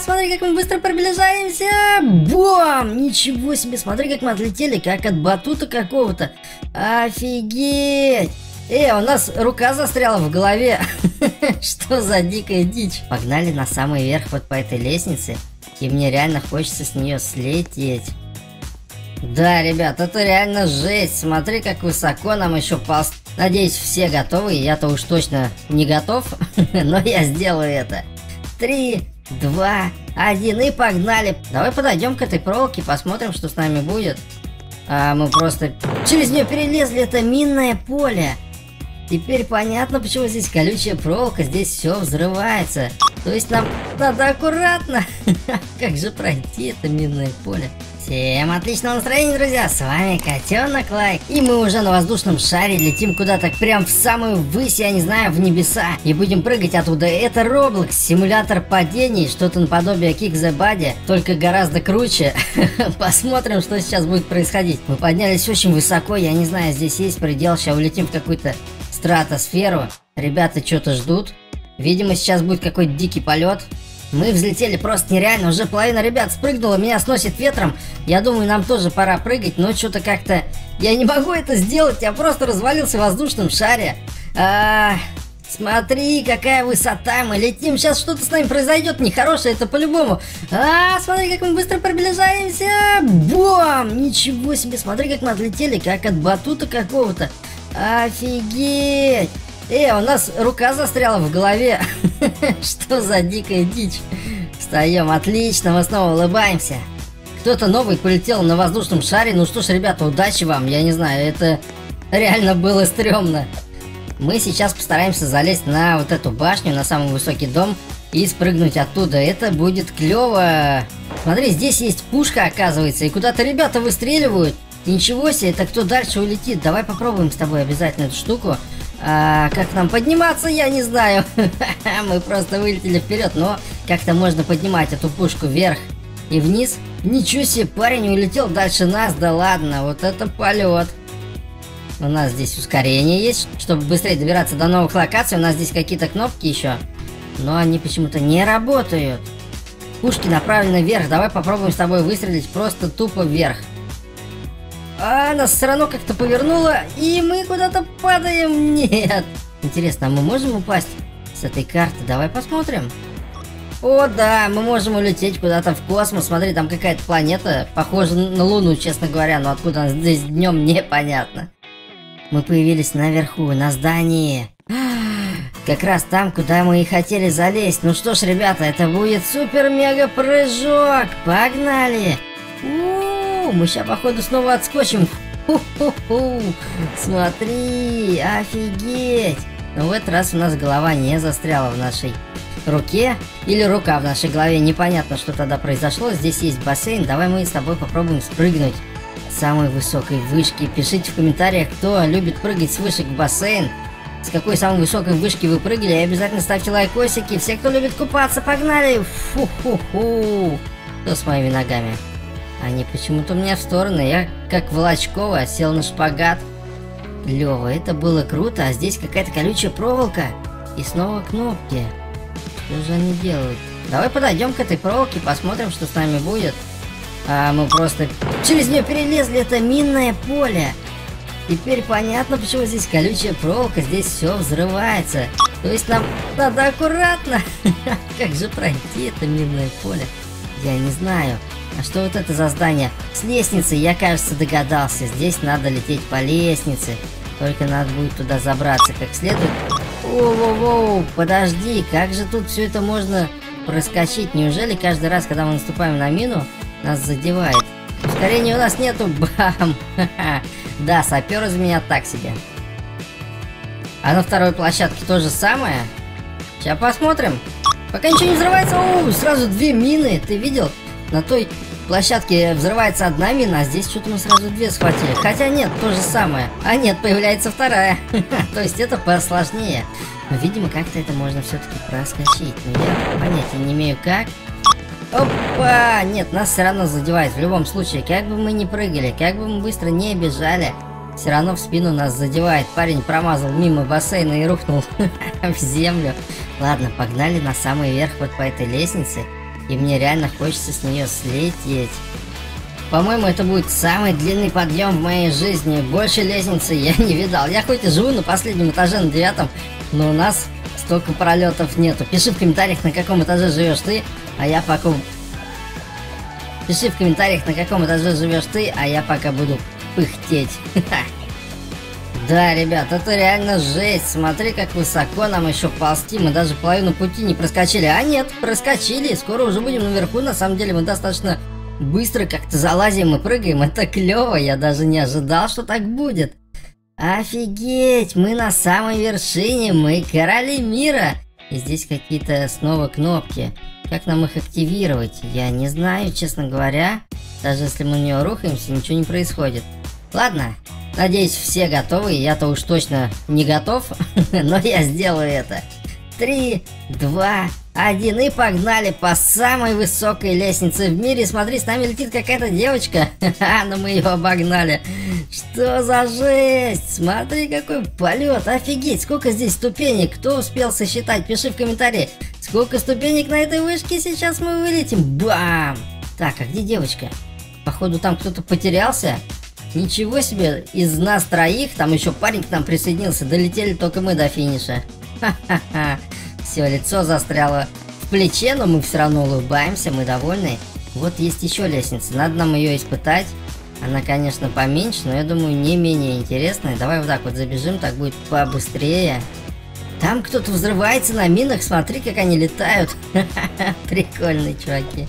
Смотри, как мы быстро приближаемся. Бам! Ничего себе, смотри, как мы отлетели, как от батута какого-то. Офигеть! У нас рука застряла в голове. Что за дикая дичь? Погнали на самый верх вот по этой лестнице. И мне реально хочется с нее слететь. Да, ребят, это реально жесть. Смотри, как высоко нам еще полз. Надеюсь, все готовы. Я-то уж точно не готов. Но я сделаю это. 3, 2, 1 и погнали. Давай подойдем к этой проволоке, посмотрим, что с нами будет. Мы просто через нее перелезли. Это минное поле. Теперь понятно, почему здесь колючая проволока, здесь все взрывается. То есть нам надо аккуратно. Как же пройти это минное поле? Всем отличного настроения, друзья! С вами Котенок Лайк. И мы уже на воздушном шаре летим куда-то прям в самую высь, я не знаю, в небеса. И будем прыгать оттуда. Это Roblox, симулятор падений, что-то наподобие Kick the Body, только гораздо круче. Посмотрим, что сейчас будет происходить. Мы поднялись очень высоко, я не знаю, здесь есть предел. Сейчас улетим в какую-то стратосферу. Ребята что-то ждут. Видимо, сейчас будет какой-то дикий полет. Мы взлетели просто нереально. Уже половина ребят спрыгнула, меня сносит ветром. Я думаю, нам тоже пора прыгать, но что-то как-то я не могу это сделать. Я просто развалился в воздушном шаре. Смотри, какая высота. Мы летим. Сейчас что-то с нами произойдет нехорошее, это по-любому. Смотри, как мы быстро приближаемся. Бам! Ничего себе, смотри, как мы отлетели, как от батута какого-то. Офигеть! У нас рука застряла в голове. Что за дикая дичь? Встаем, отлично, мы снова улыбаемся. Кто-то новый полетел на воздушном шаре. Ну что ж, ребята, удачи вам. Я не знаю, это реально было стрёмно. Мы сейчас постараемся залезть на вот эту башню, на самый высокий дом, и спрыгнуть оттуда. Это будет клево. Смотри, здесь есть пушка, оказывается, и куда-то ребята выстреливают. Ничего себе, это кто дальше улетит? Давай попробуем с тобой обязательно эту штуку. Как нам подниматься, я не знаю. Мы просто вылетели вперед, но как-то можно поднимать эту пушку вверх и вниз. Ничего себе, парень улетел дальше нас, да ладно, вот это полет. У нас здесь ускорение есть, чтобы быстрее добираться до новых локаций. У нас здесь какие-то кнопки еще, но они почему-то не работают. Пушки направлены вверх, давай попробуем с тобой выстрелить просто тупо вверх. Нас все равно как-то повернуло, и мы куда-то падаем. Нет. Интересно, а мы можем упасть с этой карты? Давай посмотрим. О, да, мы можем улететь куда-то в космос. Смотри, там какая-то планета, похожа на Луну, честно говоря, но откуда она здесь днем, непонятно. Мы появились наверху, на здании. Как раз там, куда мы и хотели залезть. Ну что ж, ребята, это будет супер-мега-прыжок. Погнали! Мы сейчас, походу, снова отскочим. Смотри, офигеть. Но в этот раз у нас голова не застряла в нашей руке. Или рука в нашей голове. Непонятно, что тогда произошло. Здесь есть бассейн. Давай мы с тобой попробуем спрыгнуть с самой высокой вышки. Пишите в комментариях, кто любит прыгать с вышек в бассейн. С какой самой высокой вышки вы прыгали. И обязательно ставьте лайкосики. Все, кто любит купаться, погнали. Фу-ху-ху. Что с моими ногами? Они почему-то у меня в стороны. Я как Волочкова сел на шпагат. Клево, это было круто. А здесь какая-то колючая проволока. И снова кнопки. Что же они делают? Давай подойдем к этой проволоке, посмотрим, что с нами будет. Мы просто через нее перелезли. Это минное поле. Теперь понятно, почему здесь колючая проволока. Здесь все взрывается. То есть нам надо аккуратно. Как же пройти это минное поле? Я не знаю. А что вот это за здание? С лестницей, я, кажется, догадался. Здесь надо лететь по лестнице. Только надо будет туда забраться как следует. Воу-воу-воу, подожди, как же тут все это можно проскочить? Неужели каждый раз, когда мы наступаем на мину, нас задевает? Ускорения у нас нету, бам! Да, сапер из меня так себе. А на второй площадке то же самое? Сейчас посмотрим. Пока ничего не взрывается. О, сразу две мины, ты видел? На той площадке взрывается одна мина, а здесь что-то мы сразу две схватили. Хотя нет, то же самое. А нет, появляется вторая. То есть это посложнее. Но, видимо, как-то это можно все-таки проскочить. Но я понятия не имею как. Опа! Нет, нас все равно задевает. В любом случае, как бы мы ни прыгали, как бы мы быстро не бежали, все равно в спину нас задевает. Парень промазал мимо бассейна и рухнул в землю. Ладно, погнали на самый верх вот по этой лестнице. И мне реально хочется с нее слететь. По-моему, это будет самый длинный подъем в моей жизни. Больше лестницы я не видал. Я хоть и живу на последнем этаже, на 9, но у нас столько пролетов нету. Пиши в комментариях, на каком этаже живешь ты, а я пока... Пиши в комментариях, на каком этаже живешь ты, а я пока буду пыхтеть. Да, ребят, это реально жесть. Смотри, как высоко нам еще ползти. Мы даже половину пути не проскочили. А нет, проскочили. Скоро уже будем наверху. На самом деле мы достаточно быстро как-то залазим и прыгаем. Это клево. Я даже не ожидал, что так будет. Офигеть, мы на самой вершине. Мы короли мира. И здесь какие-то снова кнопки. Как нам их активировать? Я не знаю, честно говоря. Даже если мы на нее рухаемся, ничего не происходит. Ладно. Надеюсь, все готовы. Я-то уж точно не готов, но я сделаю это. 3, 2, 1 и погнали по самой высокой лестнице в мире. Смотри, с нами летит какая-то девочка. Но мы ее обогнали. Что за жесть? Смотри, какой полет. Офигеть, сколько здесь ступенек. Кто успел сосчитать? Пиши в комментарии. Сколько ступенек на этой вышке сейчас мы вылетим. Бам! Так, а где девочка? Походу, там кто-то потерялся. Ничего себе, из нас троих, там еще парень к нам присоединился, долетели только мы до финиша. Ха-ха-ха. Все, лицо застряло в плече, но мы все равно улыбаемся, мы довольны. Вот есть еще лестница, надо нам ее испытать. Она, конечно, поменьше, но я думаю, не менее интересная. Давай вот так вот забежим, так будет побыстрее. Там кто-то взрывается на минах, смотри, как они летают. Прикольные чуваки.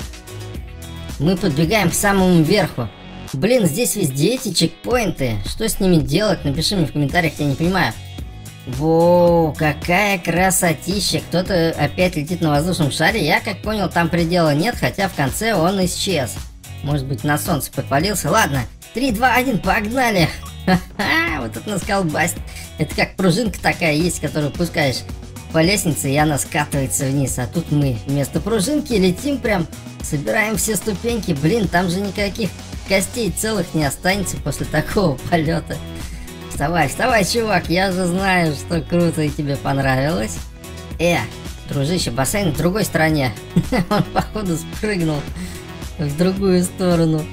Мы подбегаем к самому верху. Блин, здесь везде эти чекпоинты. Что с ними делать? Напиши мне в комментариях, я не понимаю. Воу, какая красотища. Кто-то опять летит на воздушном шаре. Я как понял, там предела нет, хотя в конце он исчез. Может быть, на солнце подпалился. Ладно, 3, 2, 1, погнали. Ха-ха, вот это нас колбасит. Это как пружинка такая есть, которую пускаешь по лестнице, и она скатывается вниз. А тут мы вместо пружинки летим прям, собираем все ступеньки. Блин, там же никаких костей целых не останется после такого полета. Вставай, вставай, чувак, я же знаю, что круто и тебе понравилось. Дружище, бассейн в другой стороне. Он, походу, спрыгнул в другую сторону.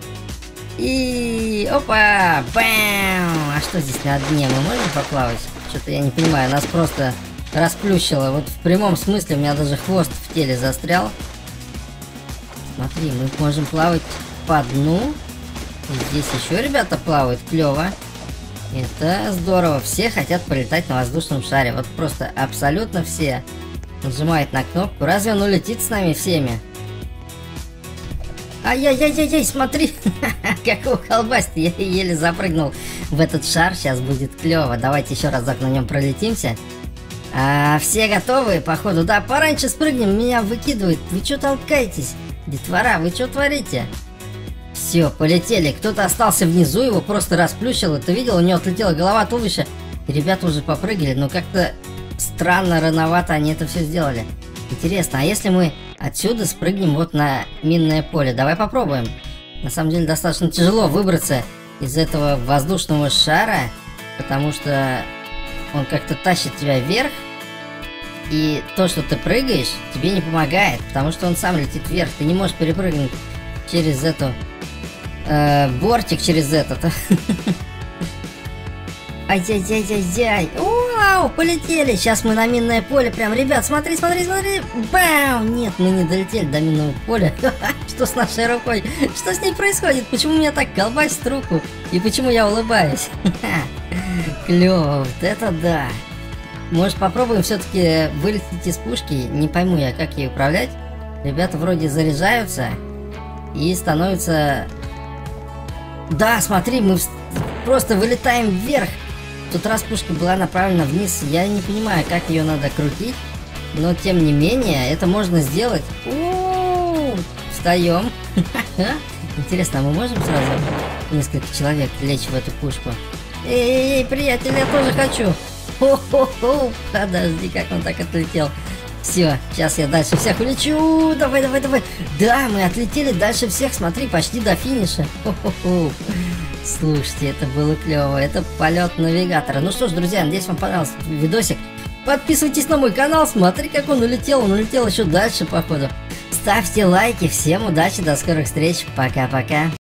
И опа! Бам! А что здесь на дне? Мы можем поплавать? Что-то я не понимаю, нас просто расплющило. Вот в прямом смысле у меня даже хвост в теле застрял. Смотри, мы можем плавать по дну. И здесь еще ребята плавают, клево. Это здорово. Все хотят полетать на воздушном шаре. Вот просто абсолютно все нажимают на кнопку. Разве он улетит с нами всеми? Ай-яй-яй-яй-яй, смотри, как его колбасит. Я еле запрыгнул в этот шар. Сейчас будет клево. Давайте еще разок на нем пролетимся. Все готовы, походу? Да, пораньше спрыгнем, меня выкидывает. Вы что толкаетесь? Детвора, вы что творите? Все, полетели. Кто-то остался внизу, его просто расплющило. Ты видел, у него отлетела голова, туловище. И ребята уже попрыгали, но как-то странно, рановато они это все сделали. Интересно, а если мы отсюда спрыгнем вот на минное поле? Давай попробуем. На самом деле достаточно тяжело выбраться из этого воздушного шара, потому что он как-то тащит тебя вверх. И то, что ты прыгаешь, тебе не помогает, потому что он сам летит вверх. Ты не можешь перепрыгнуть через эту бортик, через этот. Ай-яй-яй-яй-яй. Вау, полетели. Сейчас мы на минное поле. Прям, ребят, смотри, смотри, смотри. Бам! Нет, мы не долетели до минного поля. Что с нашей рукой? Что с ней происходит? Почему меня так колбасит руку? И почему я улыбаюсь? Клево, вот это да. Может, попробуем все-таки вылететь из пушки? Не пойму я, как ей управлять. Ребята вроде заряжаются и становятся... Да, смотри, мы просто вылетаем вверх. В тот раз пушка была направлена вниз. Я не понимаю, как ее надо крутить. Но, тем не менее, это можно сделать. Встаем. Интересно, а мы можем сразу несколько человек лечь в эту пушку? Эй, приятель, я тоже хочу. Хо-хо-хо, подожди, как он так отлетел. Все, сейчас я дальше всех улечу. Давай, давай, давай. Да, мы отлетели дальше всех, смотри, почти до финиша. Хо-хо-хо. Слушайте, это было клево. Это полет навигатора. Ну что ж, друзья, надеюсь, вам понравился видосик. Подписывайтесь на мой канал, смотри, как он улетел. Он улетел еще дальше, походу. ставьте лайки. Всем удачи, до скорых встреч. Пока-пока.